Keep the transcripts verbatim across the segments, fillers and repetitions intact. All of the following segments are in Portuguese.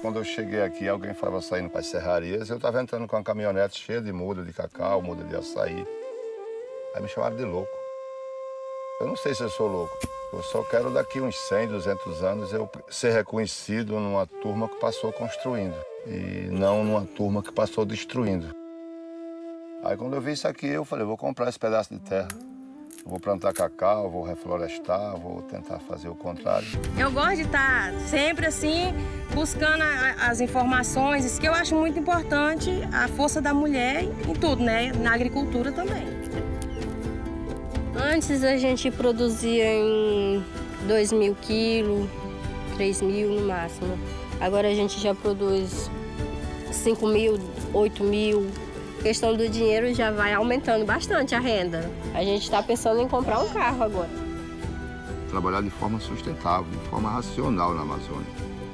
Quando eu cheguei aqui, alguém falava saindo para as serrarias, eu estava entrando com uma caminhonete cheia de muda de cacau, muda de açaí. Aí me chamaram de louco. Eu não sei se eu sou louco. Eu só quero daqui uns cem, duzentos anos eu ser reconhecido numa turma que passou construindo e não numa turma que passou destruindo. Aí quando eu vi isso aqui, eu falei, vou comprar esse pedaço de terra. Eu vou plantar cacau, vou reflorestar, vou tentar fazer o contrário. Eu gosto de estar sempre assim, buscando a, as informações, isso que eu acho muito importante, a força da mulher em tudo, né? Na agricultura também. Antes a gente produzia em dois mil quilos, três mil no máximo. Agora a gente já produz cinco mil, oito mil. A questão do dinheiro já vai aumentando bastante a renda. A gente está pensando em comprar um carro agora. Trabalhar de forma sustentável, de forma racional na Amazônia.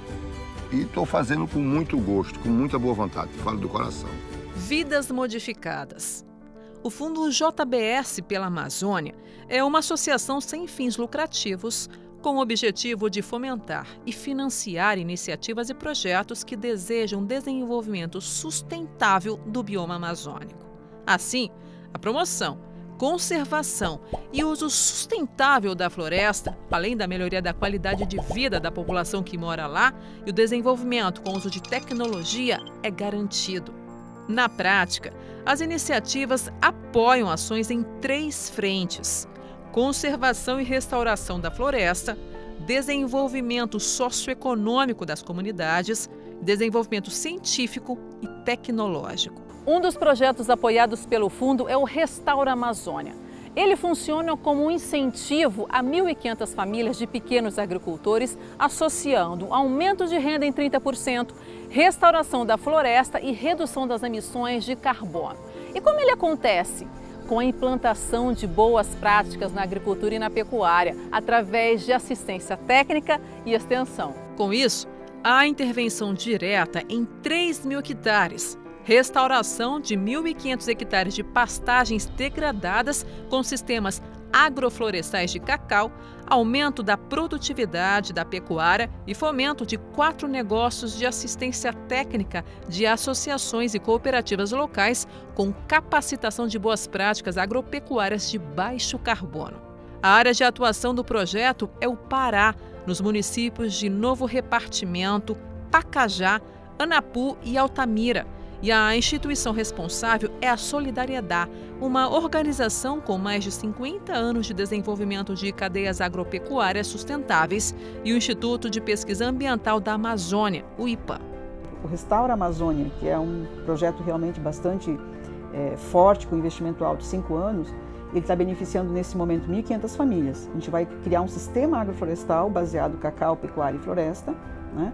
E estou fazendo com muito gosto, com muita boa vontade, falo do coração. Vidas Modificadas. O Fundo J B S pela Amazônia é uma associação sem fins lucrativos com o objetivo de fomentar e financiar iniciativas e projetos que desejam desenvolvimento sustentável do bioma amazônico. Assim, a promoção, conservação e uso sustentável da floresta, além da melhoria da qualidade de vida da população que mora lá, e o desenvolvimento com uso de tecnologia é garantido. Na prática, as iniciativas apoiam ações em três frentes: conservação e restauração da floresta, desenvolvimento socioeconômico das comunidades, desenvolvimento científico e tecnológico. Um dos projetos apoiados pelo fundo é o Restaura Amazônia. Ele funciona como um incentivo a mil e quinhentas famílias de pequenos agricultores, associando aumento de renda em trinta por cento, restauração da floresta e redução das emissões de carbono. E como ele acontece? Com a implantação de boas práticas na agricultura e na pecuária, através de assistência técnica e extensão. Com isso, há intervenção direta em três mil hectares, restauração de mil e quinhentos hectares de pastagens degradadas com sistemas agroflorestais de cacau, aumento da produtividade da pecuária e fomento de quatro negócios de assistência técnica de associações e cooperativas locais com capacitação de boas práticas agropecuárias de baixo carbono. A área de atuação do projeto é o Pará, nos municípios de Novo Repartimento, Pacajá, Anapu e Altamira. E a instituição responsável é a Solidariedade, uma organização com mais de cinquenta anos de desenvolvimento de cadeias agropecuárias sustentáveis, e o Instituto de Pesquisa Ambiental da Amazônia, o I P A. O Restaura Amazônia, que é um projeto realmente bastante é, forte, com investimento alto de cinco anos, ele está beneficiando nesse momento mil e quinhentas famílias. A gente vai criar um sistema agroflorestal baseado em cacau, pecuária e floresta, né?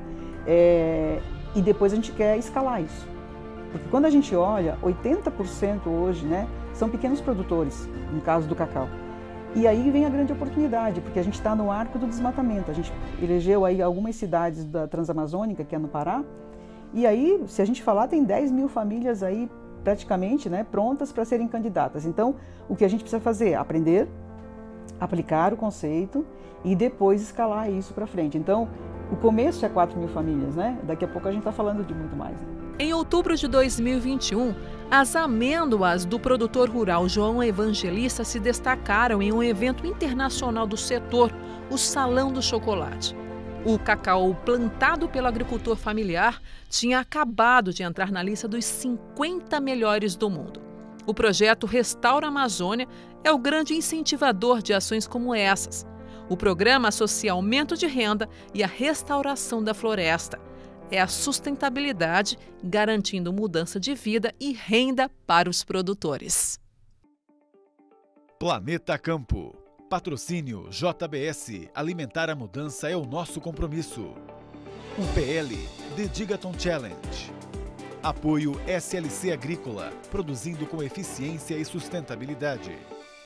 É, e depois a gente quer escalar isso. Porque quando a gente olha, oitenta por cento hoje, né, são pequenos produtores, no caso do cacau. E aí vem a grande oportunidade, porque a gente está no arco do desmatamento. A gente elegeu aí algumas cidades da Transamazônica, que é no Pará, e aí, se a gente falar, tem dez mil famílias aí praticamente, né, prontas para serem candidatas. Então, o que a gente precisa fazer? Aprender, aplicar o conceito e depois escalar isso para frente. Então, o começo é quatro mil famílias, né? Daqui a pouco a gente está falando de muito mais, né? Em outubro de dois mil e vinte e um, as amêndoas do produtor rural João Evangelista se destacaram em um evento internacional do setor, o Salão do Chocolate. O cacau plantado pelo agricultor familiar tinha acabado de entrar na lista dos cinquenta melhores do mundo. O projeto Restaura Amazônia é o grande incentivador de ações como essas. O programa associa aumento de renda e a restauração da floresta. É a sustentabilidade, garantindo mudança de vida e renda para os produtores. Planeta Campo. Patrocínio J B S. Alimentar a mudança é o nosso compromisso. U P L The Digaton Challenge. Apoio S L C Agrícola, produzindo com eficiência e sustentabilidade.